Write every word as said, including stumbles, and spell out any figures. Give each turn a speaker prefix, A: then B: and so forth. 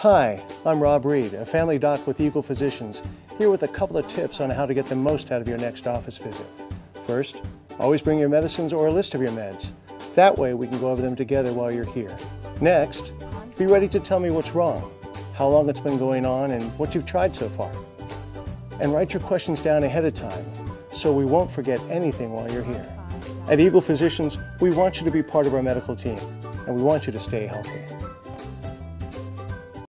A: Hi, I'm Rob Reed, a family doc with Eagle Physicians, here with a couple of tips on how to get the most out of your next office visit. First, always bring your medicines or a list of your meds. That way we can go over them together while you're here. Next, be ready to tell me what's wrong, how long it's been going on, and what you've tried so far. And write your questions down ahead of time, so we won't forget anything while you're here. At Eagle Physicians, we want you to be part of our medical team, and we want you to stay healthy.